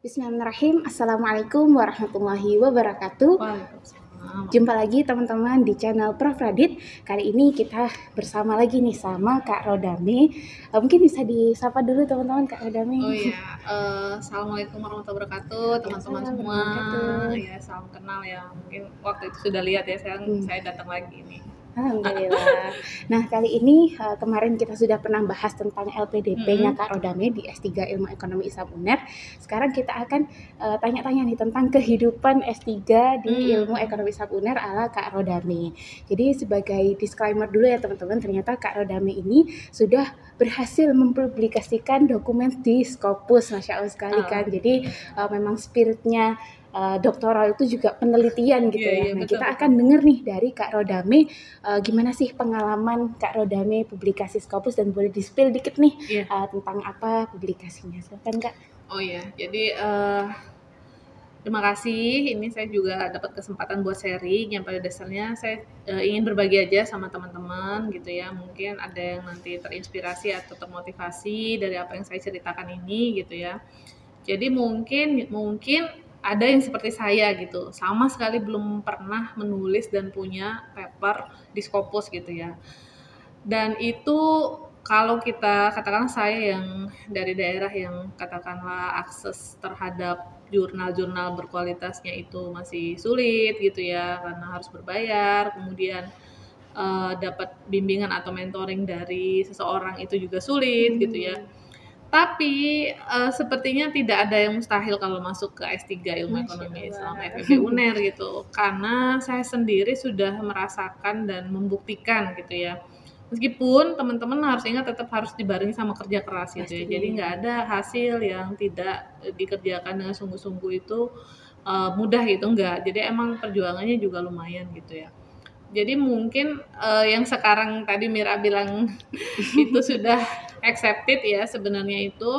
Bismillahirrahmanirrahim. Assalamualaikum warahmatullahi wabarakatuh. Waalaikumsalam. Jumpa lagi teman-teman di channel Prof Radit. Kali ini kita bersama lagi nih sama Kak Rodame. Mungkin bisa disapa dulu teman-teman Kak Rodame. Oh iya, assalamualaikum warahmatullahi wabarakatuh, teman-teman Waalaikumsalam semua. warahmatullahi wabarakatuh. Ya, salam kenal ya. Mungkin waktu itu sudah lihat ya, saya datang lagi nih. Alhamdulillah. Nah, kali ini kemarin kita sudah pernah bahas tentang LPDP-nya Kak Rodame di S3 Ilmu Ekonomi ISAB UNER. Sekarang kita akan tanya-tanya nih tentang kehidupan S3 di Ilmu Ekonomi ISAB UNER ala Kak Rodame. Jadi sebagai disclaimer dulu ya teman-teman, ternyata Kak Rodame ini sudah berhasil mempublikasikan dokumen di Scopus, Masya Allah sekali kan. Jadi memang spiritnya doktoral itu juga penelitian gitu ya. Nah, betul, kita akan dengar nih dari Kak Rodame gimana sih pengalaman Kak Rodame publikasi Scopus, dan boleh di-spill dikit nih tentang apa publikasinya. Silakan Kak. Oh iya, jadi terima kasih. Ini saya juga dapat kesempatan buat sharing. Yang pada dasarnya saya ingin berbagi aja sama teman-teman gitu ya. Mungkin ada yang nanti terinspirasi atau termotivasi dari apa yang saya ceritakan ini gitu ya. Jadi mungkin ada yang seperti saya gitu, sama sekali belum pernah menulis dan punya paper di Scopus gitu ya. Dan itu kalau kita katakanlah saya yang dari daerah yang katakanlah akses terhadap jurnal-jurnal berkualitasnya itu masih sulit gitu ya, karena harus berbayar, kemudian dapat bimbingan atau mentoring dari seseorang itu juga sulit gitu ya. Tapi sepertinya tidak ada yang mustahil kalau masuk ke S3 Ilmu Ekonomi Islam FEB UNER gitu. Karena saya sendiri sudah merasakan dan membuktikan gitu ya. Meskipun teman-teman harus ingat tetap harus dibarengi sama kerja keras gitu ya. Jadi nggak ada hasil yang tidak dikerjakan dengan sungguh-sungguh itu mudah gitu, enggak. Jadi emang perjuangannya juga lumayan gitu ya. Jadi mungkin yang sekarang tadi Mira bilang itu sudah accepted ya, sebenarnya itu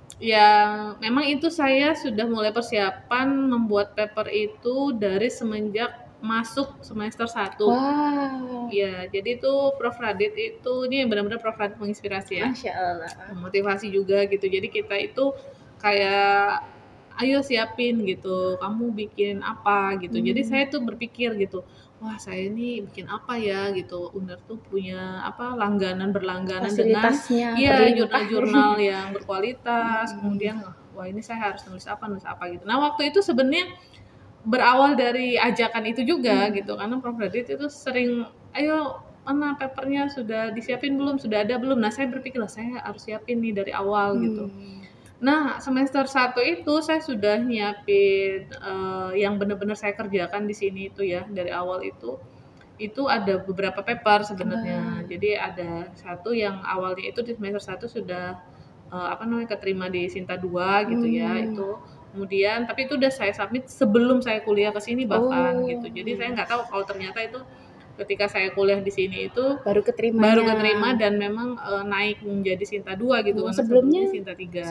yang memang itu saya sudah mulai persiapan membuat paper itu dari semenjak masuk semester 1. Wow. Ya, jadi itu Prof Radit itu ini benar-benar Prof Radit menginspirasi ya. Masya Allah. Motivasi juga gitu. Jadi kita itu kayak ayo siapin gitu, kamu bikin apa gitu. Jadi saya tuh berpikir gitu, wah saya ini bikin apa ya gitu. UNER tuh punya apa berlangganan dengan jurnal-jurnal yang berkualitas. Kemudian wah ini saya harus nulis apa gitu. Nah waktu itu sebenarnya berawal dari ajakan itu juga gitu, karena Prof Radit itu sering ayo mana papernya sudah disiapin belum, sudah ada belum. Nah saya berpikir lah saya harus siapin nih dari awal gitu. Nah, semester 1 itu saya sudah nyiapin yang benar-benar saya kerjakan di sini itu ya, dari awal itu ada beberapa paper sebenarnya. Jadi ada satu yang awalnya itu di semester 1 sudah keterima di Sinta 2 gitu ya, itu. Kemudian tapi itu udah saya submit sebelum saya kuliah ke sini bahkan gitu. Jadi saya nggak tahu kalau ternyata itu ketika saya kuliah di sini itu baru keterima dan memang naik menjadi Sinta 2 gitu, karena sebelumnya Sinta 3.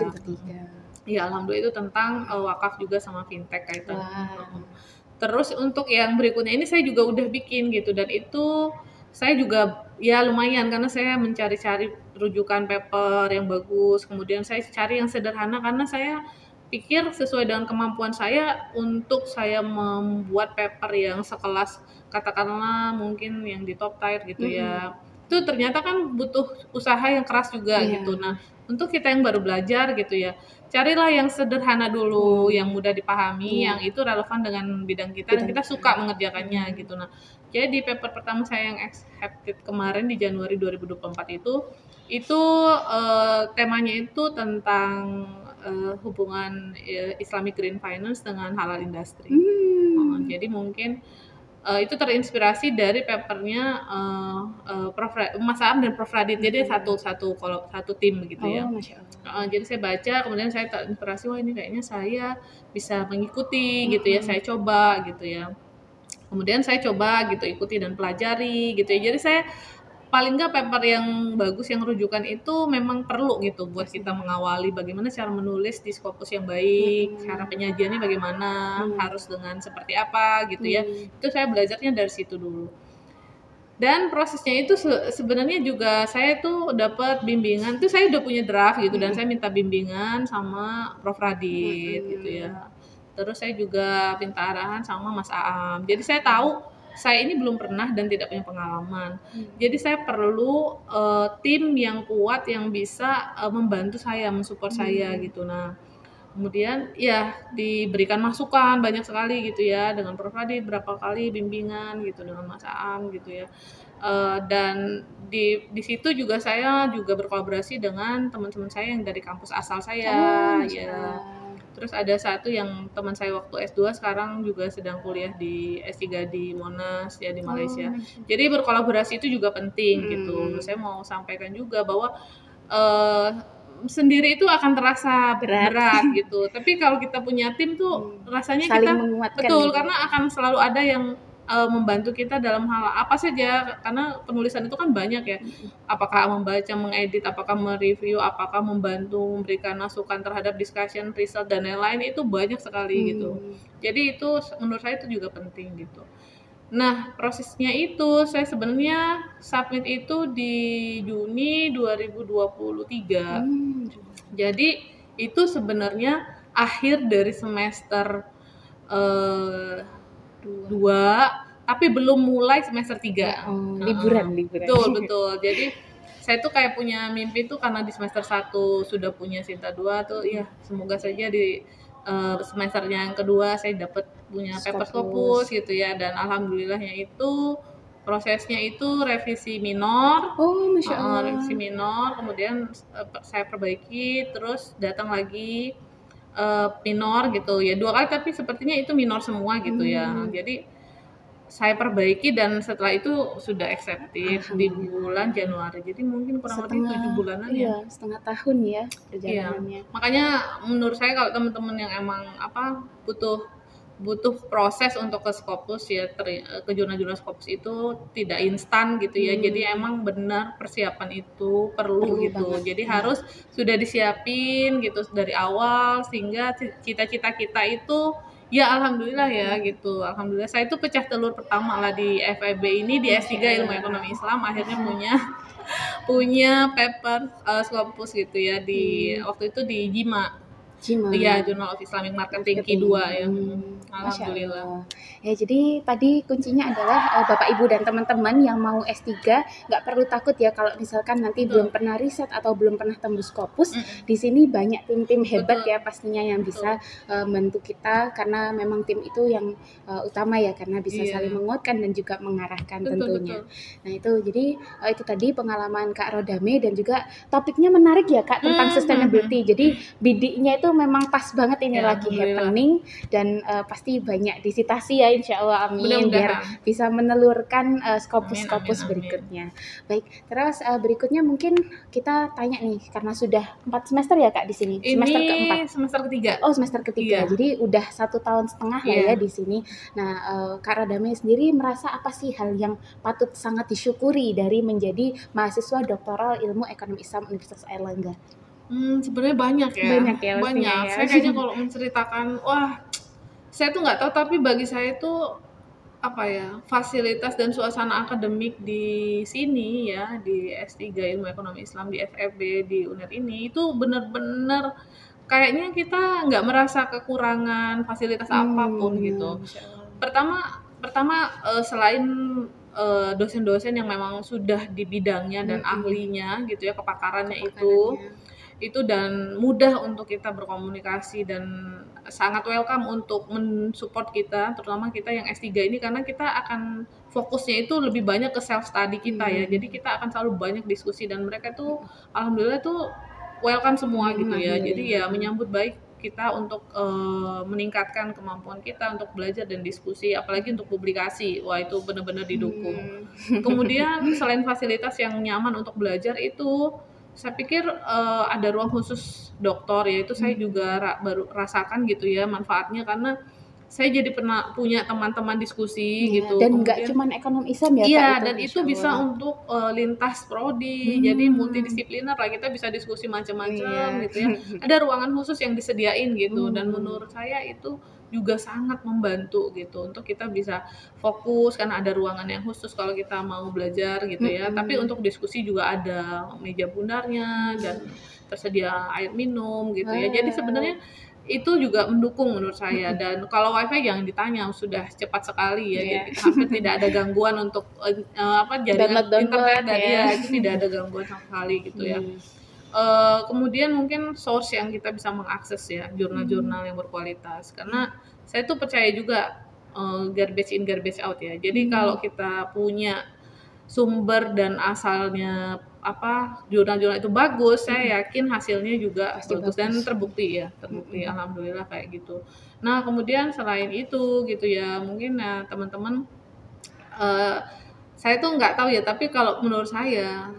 Ya alhamdulillah itu tentang wakaf juga sama fintech kaitan. Terus untuk yang berikutnya ini saya juga udah bikin gitu, dan itu saya juga ya lumayan karena saya mencari-cari rujukan paper yang bagus. Kemudian saya cari yang sederhana karena saya pikir sesuai dengan kemampuan saya untuk saya membuat paper yang sekelas katakanlah mungkin yang di top tier gitu ya. Itu ternyata kan butuh usaha yang keras juga gitu. Nah, untuk kita yang baru belajar gitu ya, carilah yang sederhana dulu, yang mudah dipahami, yang itu relevan dengan bidang kita dan kita suka mengerjakannya gitu. Nah, jadi paper pertama saya yang accepted kemarin di Januari 2024 itu temanya itu tentang hubungan Islamic Green Finance dengan halal industry. Jadi mungkin itu terinspirasi dari papernya Mas Aam dan Prof Radit. Jadi satu tim gitu ya. Jadi saya baca, kemudian saya terinspirasi, wah ini kayaknya saya bisa mengikuti gitu ya. Saya coba gitu ya. Kemudian saya coba gitu ikuti dan pelajari gitu ya. Jadi saya paling nggak paper yang bagus yang rujukan itu memang perlu gitu buat kita mengawali bagaimana cara menulis di Scopus yang baik, cara penyajiannya bagaimana, harus dengan seperti apa gitu ya. Itu saya belajarnya dari situ dulu. Dan prosesnya itu sebenarnya juga saya tuh dapat bimbingan, tuh saya udah punya draft gitu dan saya minta bimbingan sama Prof. Radit gitu ya. Terus saya juga minta arahan sama Mas Aam. Jadi saya tahu saya ini belum pernah dan tidak punya pengalaman. Jadi saya perlu tim yang kuat yang bisa membantu saya, mensupport saya gitu. Nah, kemudian ya diberikan masukan banyak sekali gitu ya dengan Prof. Radit, berapa kali bimbingan gitu dengan Mas Aam gitu ya. Dan di situ juga saya juga berkolaborasi dengan teman-teman saya yang dari kampus asal saya ya. Terus ada satu yang teman saya waktu S2 sekarang juga sedang kuliah di S3 di Monash ya di Malaysia. Jadi berkolaborasi itu juga penting gitu. Saya mau sampaikan juga bahwa sendiri itu akan terasa berat gitu. Tapi kalau kita punya tim tuh rasanya Saling kita menguatkan betul gitu. karena akan selalu ada yang membantu kita dalam hal apa saja karena penulisan itu kan banyak ya. Apakah membaca, mengedit, apakah mereview, apakah membantu memberikan masukan terhadap discussion, result dan lain-lain itu banyak sekali gitu. Jadi itu menurut saya itu juga penting gitu. Nah, prosesnya itu saya sebenarnya submit itu di Juni 2023. Jadi itu sebenarnya akhir dari semester 2, tapi belum mulai semester 3. Liburan. Betul. Jadi saya tuh kayak punya mimpi tuh karena di semester 1 sudah punya Sinta 2 tuh ya semoga saja di semester yang kedua saya dapat punya paper Scopus gitu ya dan alhamdulillahnya itu prosesnya itu revisi minor. Masya Allah. Revisi minor kemudian saya perbaiki terus datang lagi minor gitu ya 2 kali tapi sepertinya itu minor semua gitu ya. Jadi saya perbaiki dan setelah itu sudah accepted di bulan Januari. Jadi mungkin kurang lebih 7 bulanan ya. Iya, setengah tahun ya perjalanannya. Iya. Makanya menurut saya kalau teman-teman yang emang butuh proses untuk ke Scopus ya ke jurnal-jurnal Scopus itu tidak instan gitu ya. Jadi emang benar persiapan itu perlu gitu. Banget. Jadi harus sudah disiapin gitu dari awal sehingga cita-cita kita itu ya alhamdulillah ya gitu. Alhamdulillah saya itu pecah telur pertama lah di FEB ini di S3 Ilmu Ekonomi Islam akhirnya punya paper Scopus gitu ya di waktu itu di JIMA. Iya, Journal of Islamic Marketing Q2 ya. Alhamdulillah. Ya, jadi tadi kuncinya adalah Bapak Ibu dan teman-teman yang mau S3 nggak perlu takut ya kalau misalkan nanti belum pernah riset atau belum pernah tembus Scopus. Di sini banyak tim-tim hebat ya pastinya yang bisa membantu kita karena memang tim itu yang utama ya karena bisa saling menguatkan dan juga mengarahkan tentunya. Nah, itu jadi itu tadi pengalaman Kak Rodame dan juga topiknya menarik ya Kak tentang sustainability. Jadi bidinya itu memang pas banget ini lagi happening dan pasti banyak disitasi ya insya Allah amin biar bisa menelurkan Scopus berikutnya. Baik, terus berikutnya mungkin kita tanya nih karena sudah 4 semester ya Kak di sini. Semester keempat. Semester ketiga. Oh semester ketiga. Jadi udah 1 tahun setengah lah ya di sini. Nah Kak Rodame sendiri merasa apa sih hal yang patut sangat disyukuri dari menjadi mahasiswa doktoral ilmu ekonomi Islam Universitas Airlangga? Sebenarnya banyak ya. Banyak. Ya. Saya kayaknya kalau menceritakan, wah, saya tuh nggak tahu. Tapi bagi saya tuh fasilitas dan suasana akademik di sini ya di S3 Ilmu Ekonomi Islam di FEB di UNER ini itu benar-benar kayaknya kita nggak merasa kekurangan fasilitas apapun gitu. Pertama selain dosen-dosen yang memang sudah di bidangnya dan ahlinya gitu ya kepakarannya itu dan mudah untuk kita berkomunikasi dan sangat welcome untuk mensupport kita terutama kita yang S3 ini karena kita akan fokusnya itu lebih banyak ke self study kita ya jadi kita akan selalu banyak diskusi dan mereka tuh alhamdulillah tuh welcome semua gitu ya jadi ya menyambut baik kita untuk meningkatkan kemampuan kita untuk belajar dan diskusi apalagi untuk publikasi wah itu benar-benar didukung kemudian selain fasilitas yang nyaman untuk belajar itu saya pikir ada ruang khusus doktor yaitu saya juga baru rasakan gitu ya manfaatnya karena saya jadi pernah punya teman-teman diskusi Iya, gitu, dan nggak kemudian cuman ekonom Islam ya Kak iya, itu, dan itu Masya bisa Allah. untuk, lintas prodi, jadi Hmm, multidisipliner lah, kita bisa diskusi macam-macam iya. gitu ya. Ada ruangan khusus yang disediain gitu, dan Hmm, menurut saya itu juga sangat membantu gitu, untuk kita bisa fokus karena ada ruangan yang khusus kalau kita mau belajar gitu ya. Tapi mhm. untuk diskusi juga ada meja bundarnya dan Mmm, tersedia air minum gitu ya. Jadi sebenarnya wow, itu juga mendukung menurut saya, mhm, dan kalau WiFi jangan ditanya, sudah cepat sekali ya, iya. hampir tidak ada gangguan untuk, jaringan internet Download-download dan ya. iya, itu tidak ada gangguan sama sekali gitu ya. Mmm, Kemudian mungkin source yang kita bisa mengakses ya, mmm, jurnal-jurnal yang berkualitas, iya, karena saya tuh percaya juga, garbage in garbage out ya. Jadi mmm, kalau kita punya sumber dan asalnya jurnal-jurnal itu bagus, mhm, saya yakin hasilnya juga pasti bagus dan bagus. terbukti ya, terbukti Mhm, alhamdulillah kayak gitu. Nah, kemudian selain itu gitu ya, mungkin ya teman-teman, eee, saya tuh nggak tahu ya, tapi kalau menurut saya,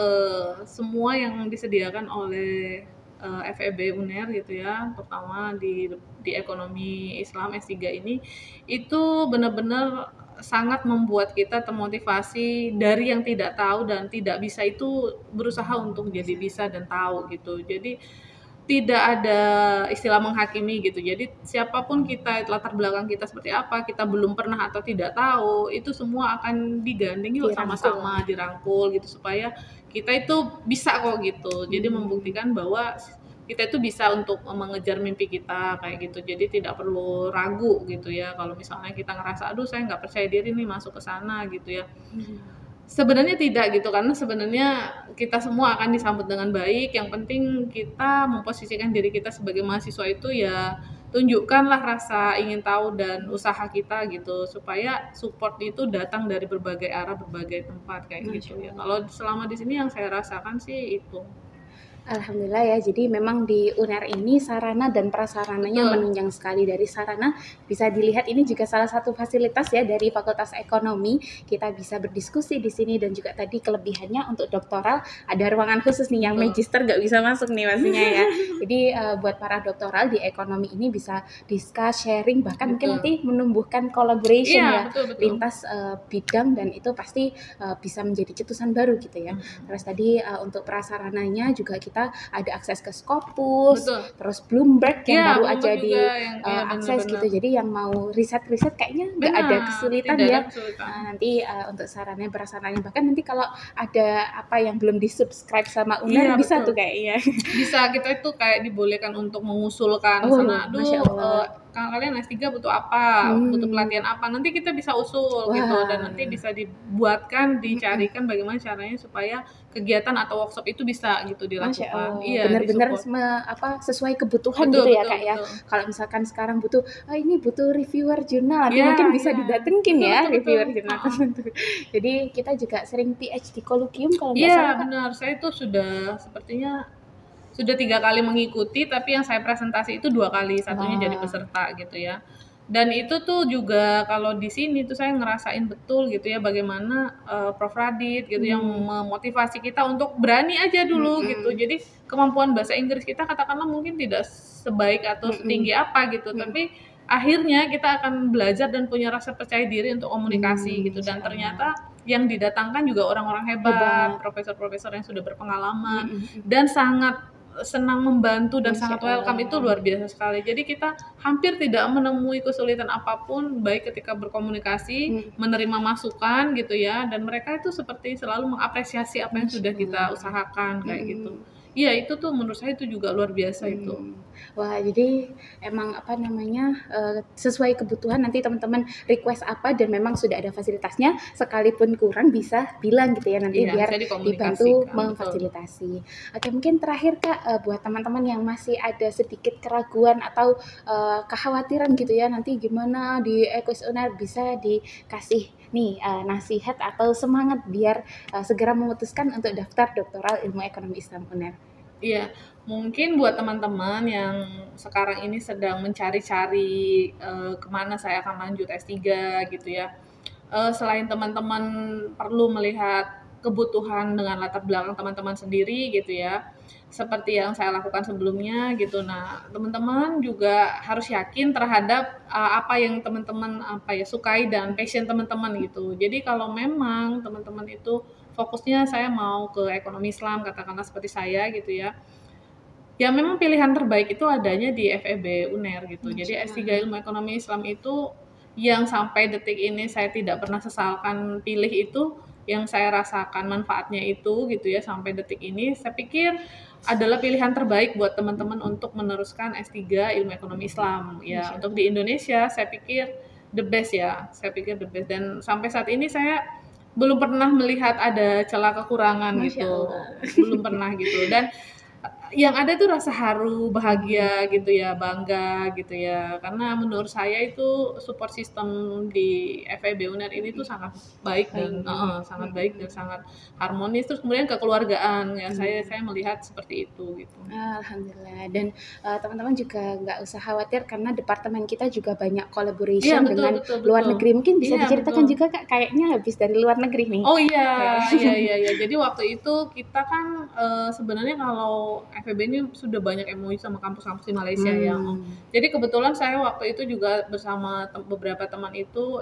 semua yang disediakan oleh, FEB UNER gitu ya, terutama di ekonomi Islam S3 ini, itu benar-benar sangat membuat kita termotivasi dari yang tidak tahu dan tidak bisa itu berusaha untuk jadi bisa. bisa dan tahu gitu. Jadi tidak ada istilah menghakimi gitu. Jadi siapapun kita, latar belakang kita seperti apa, kita belum pernah atau tidak tahu, itu semua akan digandeng yuk Dirangkul sama-sama, ya. dirangkul gitu supaya kita itu bisa kok gitu. Jadi Mmm, membuktikan bahwa kita itu bisa untuk mengejar mimpi kita kayak gitu. Jadi tidak perlu ragu gitu ya kalau misalnya kita ngerasa, "Aduh saya nggak percaya diri nih masuk ke sana," gitu ya. mhm, Sebenarnya tidak gitu, karena sebenarnya kita semua akan disambut dengan baik, yang penting kita memposisikan diri kita sebagai mahasiswa itu ya tunjukkanlah rasa ingin tahu dan mhm, usaha kita gitu, supaya support itu datang dari berbagai arah, berbagai tempat kayak Masya gitu ya. Allah. Kalau selama di sini yang saya rasakan sih itu. Alhamdulillah ya, jadi memang di UNER ini sarana dan prasarananya Betul, menunjang sekali. Dari sarana bisa dilihat ini juga salah satu fasilitas ya dari Fakultas Ekonomi. Kita bisa berdiskusi di sini dan juga tadi kelebihannya untuk doktoral ada ruangan khusus nih yang betul. magister nggak bisa masuk nih pastinya ya. Jadi buat para doktoral di ekonomi ini bisa discuss, sharing, bahkan mungkin Betul. nanti menumbuhkan collaboration Iya, ya betul betul. lintas bidang dan itu pasti bisa menjadi cetusan baru gitu ya. Mhm. Terus tadi untuk prasarananya juga kita ada akses ke Scopus, Betul. terus Bloomberg yang Iya, baru Bloomberg aja juga di yang iya, benar akses gitu. benar. Jadi yang mau riset-riset kayaknya nggak ada Benar, kesulitan tidak ada ya. kesulitan. Nanti untuk sarannya prasarannya bahkan nanti kalau ada apa yang belum di-subscribe sama Iya, UNER bisa betul. tuh kayaknya. Bisa, kita itu kayak dibolehkan untuk mengusulkan Oh, misalnya, Masya "Aduh, Allah. kalian S3 butuh apa? Butuh Hmm, pelatihan apa?" Nanti kita bisa usul gitu, dan nanti wah. bisa dibuatkan, Mm-mm. dicarikan bagaimana caranya supaya kegiatan atau workshop itu bisa gitu Masya dilakukan. Allah, Iya, benar-benar di-support. sesuai kebutuhan Betul gitu ya betul Kak ya. betul. Kalau misalkan sekarang butuh, "Ah, ini butuh reviewer jurnal," nanti Iya mungkin bisa iya. didatengin Betul ya betul betul. reviewer jurnal Heeh. tertentu. Jadi kita juga sering PhD Colloquium kalau nggak Iya, salah Kak. benar. Saya tuh sudah sepertinya sudah 3 kali mengikuti, tapi yang saya presentasi itu 2 kali, satunya jadi Wah, peserta gitu ya. Dan itu tuh juga kalau di sini tuh saya ngerasain betul gitu ya bagaimana, Prof. Radit gitu yang mmm, memotivasi kita untuk berani aja dulu gitu. mhm, Jadi kemampuan bahasa Inggris kita katakanlah mungkin tidak sebaik atau mhm, setinggi apa gitu, mhm, tapi akhirnya kita akan belajar dan punya rasa percaya diri untuk komunikasi gitu, Masya dan Allah, ternyata yang didatangkan juga orang-orang hebat, hebat, profesor-profesor yang sudah berpengalaman mhm, mhm, dan sangat senang membantu dan Masya sangat welcome, itu Allah, luar biasa sekali. Jadi kita hampir tidak menemui kesulitan apapun, baik ketika berkomunikasi, mhm, menerima masukan gitu ya, dan mereka itu seperti selalu mengapresiasi apa yang Masya sudah kita Allah, usahakan kayak gitu. mhm. Iya, itu tuh menurut saya itu juga luar biasa itu. Wah, jadi emang apa namanya, sesuai kebutuhan nanti teman-teman request apa dan memang sudah ada fasilitasnya, sekalipun kurang bisa bilang gitu ya nanti Iya, biar bisa dibantu dikomunikasikan, betul. memfasilitasi. Oke, mungkin terakhir Kak, buat teman-teman yang masih ada sedikit keraguan atau, kekhawatiran gitu ya nanti gimana di Ekuis UNER bisa dikasih nih, nasihat atau semangat biar, segera memutuskan untuk daftar doktoral ilmu ekonomi Islam UNER. Iya, mungkin buat teman-teman yang sekarang ini sedang mencari-cari, ke saya akan lanjut S3 gitu ya. Selain teman-teman perlu melihat kebutuhan dengan latar belakang teman-teman sendiri gitu ya, seperti yang saya lakukan sebelumnya gitu. Nah, teman-teman juga harus yakin terhadap apa yang teman-teman sukai dan passion teman-teman gitu. Jadi kalau memang teman-teman itu fokusnya saya mau ke ekonomi Islam, katakanlah seperti saya gitu ya. Ya memang pilihan terbaik itu adanya di FEB UNER gitu. Jadi S3 Ilmu Ekonomi Islam itu yang sampai detik ini saya tidak pernah sesalkan pilih itu, yang saya rasakan manfaatnya itu gitu ya sampai detik ini, saya pikir adalah pilihan terbaik buat teman-teman untuk meneruskan S3 Ilmu Ekonomi Islam. Ya, untuk di Indonesia saya pikir the best ya, saya pikir the best dan sampai saat ini saya belum pernah melihat ada celah kekurangan Masya gitu, Allah. belum pernah gitu dan yang ada tuh rasa haru, bahagia gitu ya, bangga gitu ya. Karena menurut saya itu support system di FEB UNER ini tuh sangat baik dan sangat baik dan sangat harmonis. Terus kemudian kekeluargaan ya, saya melihat seperti itu gitu. Alhamdulillah. Dan teman-teman juga nggak usah khawatir karena departemen kita juga banyak Iya collaboration betul dengan betul luar betul. negeri. Mungkin bisa Iya diceritakan betul. juga Kak, kayaknya habis dari luar negeri nih. Oh iya, iya. Jadi waktu itu kita kan sebenarnya kalau FEB ini sudah banyak MOU sama kampus-kampus di Malaysia ya. Jadi kebetulan saya waktu itu juga bersama beberapa teman itu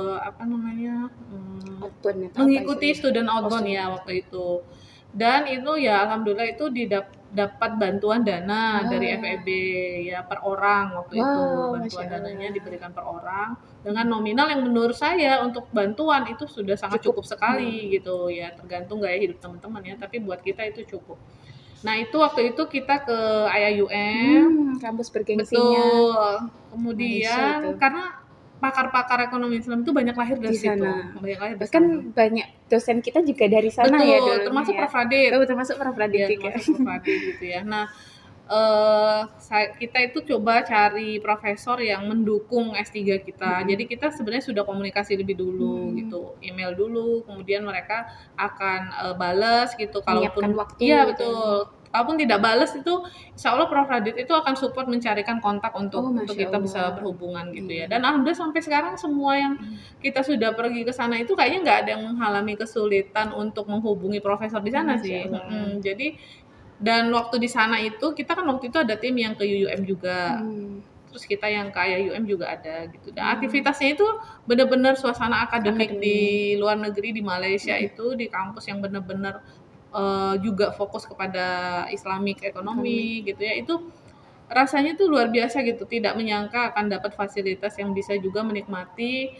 Outbound atau apa mengikuti istilahnya? student outbound student ya waktu itu. Dan itu ya alhamdulillah itu dapat bantuan dana dari FEB ya per orang waktu itu. Wow, Bantuan Masya dananya Allah. diberikan per orang dengan nominal yang menurut saya untuk bantuan itu sudah sangat cukup sekali gitu ya, tergantung gaya hidup teman-teman ya, tapi buat kita itu cukup. Nah, itu waktu itu kita ke IAUM. Kampus bergengsinya Betul. Malaysia itu. Kemudian karena pakar-pakar ekonomi Islam itu banyak lahir dari Di situ, sana. banyak lahir di Bahkan sana. banyak dosen kita juga dari sana Betul, ya dulunya termasuk ya. Prof. Radit. Oh, termasuk Prof. Radit Ya, juga. termasuk Prof. Radit gitu ya. Nah, kita itu coba cari profesor yang mendukung S3 kita. Jadi kita sebenarnya sudah komunikasi lebih dulu gitu, email dulu, kemudian mereka akan bales gitu. Menyiapkan Kalaupun waktu iya gitu. betul. Kalaupun tidak bales itu, insya Allah Prof. Radit itu akan support mencarikan kontak untuk Masya kita bisa Allah. berhubungan gitu ya. Dan alhamdulillah sampai sekarang semua yang kita sudah pergi ke sana itu kayaknya nggak ada yang mengalami kesulitan untuk menghubungi profesor di sana Masya sih. Allah. Jadi dan waktu di sana itu kita kan waktu itu ada tim yang ke UUM juga. Terus kita yang ke IAUM juga ada gitu. Dan aktivitasnya itu benar-benar suasana akademik di luar negeri di Malaysia itu di kampus yang benar-benar juga fokus kepada Islamic ekonomi gitu ya. Itu rasanya tuh luar biasa gitu. Tidak menyangka akan dapat fasilitas yang bisa juga menikmati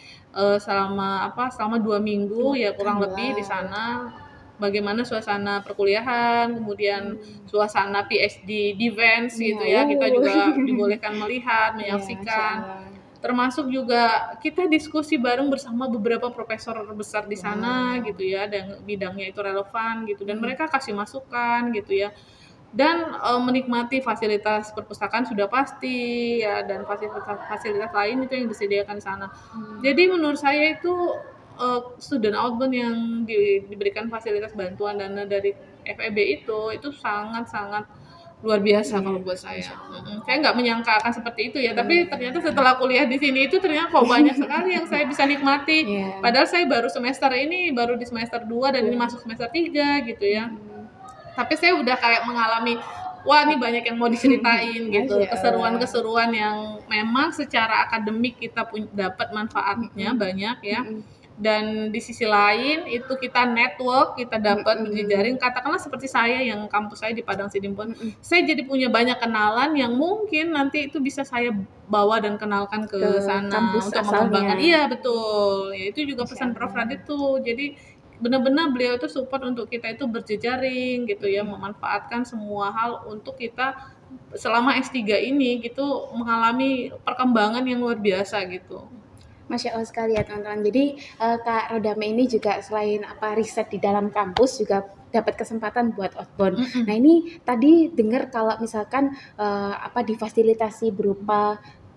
selama 2 minggu ya kurang lebih di sana. Bagaimana suasana perkuliahan, kemudian suasana PhD defense gitu ya, kita juga dibolehkan melihat, menyaksikan. Termasuk juga kita diskusi bareng bersama beberapa profesor besar di sana gitu ya, dan bidangnya itu relevan gitu, dan mereka kasih masukan gitu ya. Dan menikmati fasilitas perpustakaan sudah pasti ya, dan fasilitas lain itu yang disediakan di sana. Jadi menurut saya itu student outbound yang diberikan fasilitas bantuan dana dari FEB itu sangat-sangat luar biasa kalau buat saya. Saya nggak menyangka akan seperti itu ya, tapi ternyata setelah kuliah di sini itu ternyata kok banyak sekali yang saya bisa nikmati. Padahal saya baru di semester 2 dan ini masuk semester 3 gitu ya. Tapi saya udah kayak mengalami, wah ini banyak yang mau diceritain gitu, keseruan-keseruan yang memang secara akademik kita dapat manfaatnya banyak ya. Dan di sisi lain itu kita network, kita dapat berjejaring, katakanlah seperti saya yang kampus saya di Padang Sidimpuan, saya jadi punya banyak kenalan yang mungkin nanti itu bisa saya bawa dan kenalkan ke sana untuk mengembangkan. Iya betul, ya itu juga pesan Prof. Radit tuh. Jadi benar-benar beliau itu support untuk kita itu berjejaring gitu ya, memanfaatkan semua hal untuk kita selama S3 ini gitu mengalami perkembangan yang luar biasa gitu. Masya Allah sekali ya teman-teman. Jadi Kak Rodame ini juga selain riset di dalam kampus juga dapat kesempatan buat outbound. Nah ini tadi dengar kalau misalkan difasilitasi berupa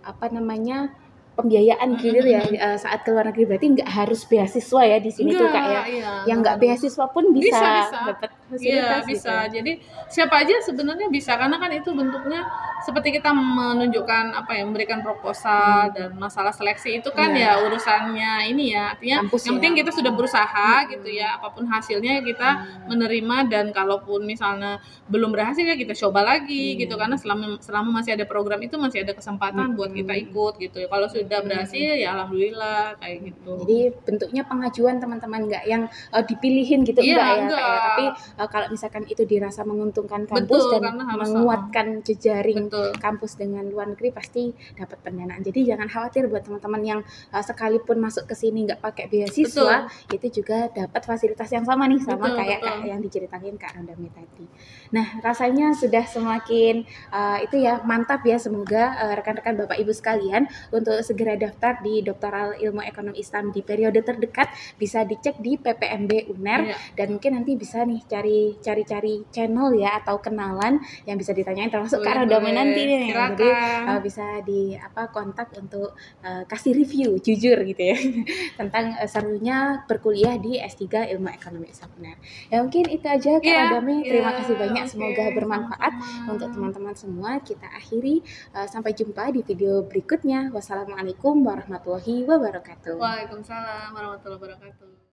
pembiayaan gitu ya saat ke luar negeri, berarti nggak harus beasiswa ya di sini tuh Kak ya. Yang nggak beasiswa pun bisa dapat fasilitas gitu bisa. ya? Jadi siapa aja sebenarnya bisa karena kan itu bentuknya seperti kita menunjukkan apa ya, memberikan proposal Hmm, dan masalah seleksi itu kan iya, ya urusannya ini ya, artinya kampus yang ya. penting kita sudah berusaha gitu Mm-mm. ya, apapun hasilnya kita Hmm, menerima dan kalaupun misalnya belum berhasil ya kita coba lagi gitu iya. karena selama selama masih ada program itu masih ada kesempatan buat kita Mm-mm. ikut gitu ya. Kalau sudah Mm-mm. berhasil ya alhamdulillah kayak gitu. Jadi bentuknya pengajuan teman-teman, nggak yang dipilihin gitu, Iya, enggak ya Kak ya. Tapi enggak. kalau misalkan itu dirasa menguntungkan kampus Betul, dan karena harus menguatkan jejaring betul. kampus dengan luar negeri, pasti dapat pendanaan. Jadi jangan khawatir buat teman-teman yang sekalipun masuk ke sini nggak pakai beasiswa, Betul. itu juga dapat fasilitas yang sama nih, sama Betul kayak betul. Kak yang diceritain Kak Rondami tadi. Nah, rasanya sudah semakin itu ya mantap ya. Semoga rekan-rekan Bapak Ibu sekalian untuk segera daftar di Doktoral Ilmu Ekonomi Islam di periode terdekat, bisa dicek di PPMB UNER. Iya. Dan mungkin nanti bisa nih cari-cari channel ya atau kenalan yang bisa ditanyain, termasuk Boleh Kak Rodame boleh. nanti nih. Jadi Silakan. bisa di kontak untuk kasih review jujur gitu ya tentang serunya berkuliah di S3 Ilmu Ekonomi Islam UNER. Ya mungkin itu aja Kak Iya, Rodame. iya, Terima kasih banyak, oke, semoga bermanfaat sama-sama. untuk teman-teman semua. Kita akhiri, sampai jumpa di video berikutnya. Wassalamualaikum warahmatullahi wabarakatuh. Waalaikumsalam warahmatullahi wabarakatuh.